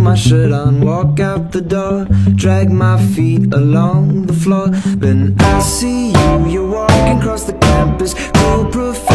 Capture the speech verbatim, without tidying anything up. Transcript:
my shirt on, walk out the door, drag my feet along the floor. Then I see you, you're walking across the campus, cool profile.